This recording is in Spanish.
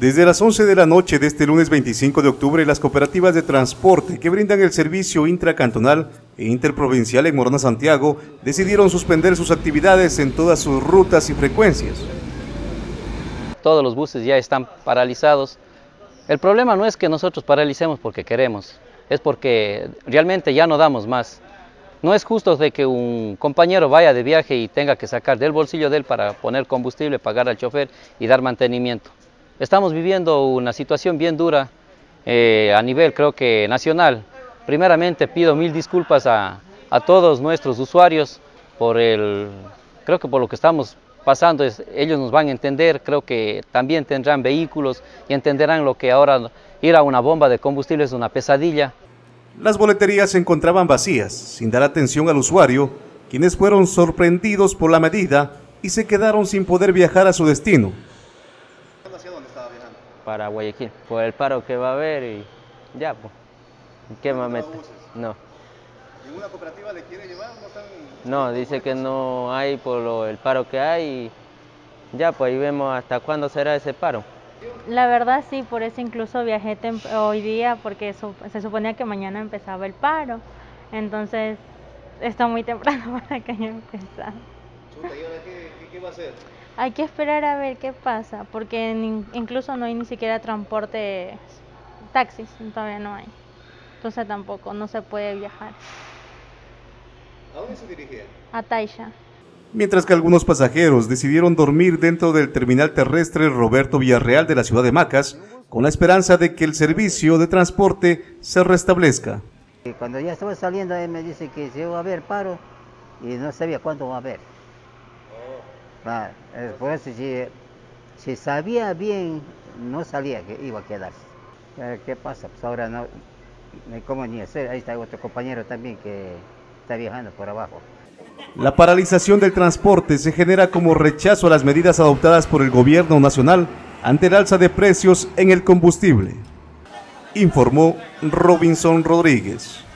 Desde las 11 de la noche de este lunes 25 de octubre, las cooperativas de transporte que brindan el servicio intracantonal e interprovincial en Morona, Santiago, decidieron suspender sus actividades en todas sus rutas y frecuencias. Todos los buses ya están paralizados. El problema no es que nosotros paralicemos porque queremos, es porque realmente ya no damos más. No es justo de que un compañero vaya de viaje y tenga que sacar del bolsillo de él para poner combustible, pagar al chofer y dar mantenimiento. Estamos viviendo una situación bien dura a nivel, creo que nacional. Primeramente pido mil disculpas a todos nuestros usuarios creo que por lo que estamos pasando. Ellos nos van a entender, creo que también tendrán vehículos y entenderán lo que ahora ir a una bomba de combustible es una pesadilla. Las boleterías se encontraban vacías, sin dar atención al usuario, quienes fueron sorprendidos por la medida y se quedaron sin poder viajar a su destino. ¿Hacia dónde estaba viajando? Para Guayaquil, por el paro que va a haber y ya, pues. ¿Qué más mete? No. ¿Ninguna cooperativa le quiere llevar? No, dice que no hay por el paro que hay y ya, pues ahí vemos hasta cuándo será ese paro. La verdad sí, por eso incluso viajé hoy día porque se suponía que mañana empezaba el paro, entonces está muy temprano para que haya empezado. ¿Y ahora qué va a hacer? Hay que esperar a ver qué pasa, porque incluso no hay ni siquiera transporte, taxis, todavía no hay, entonces tampoco, no se puede viajar. ¿A dónde se dirigía? A Taisha. Mientras que algunos pasajeros decidieron dormir dentro del terminal terrestre Roberto Villarreal de la ciudad de Macas, con la esperanza de que el servicio de transporte se restablezca. Cuando ya estaba saliendo, él me dice que se va a haber paro y no sabía cuándo va a haber. Claro, por eso si sabía bien, no sabía que iba a quedarse. ¿Qué pasa? Pues ahora no hay cómo ni hacer. Ahí está otro compañero también que está viajando por abajo. La paralización del transporte se genera como rechazo a las medidas adoptadas por el gobierno nacional ante el alza de precios en el combustible, informó Robinson Rodríguez.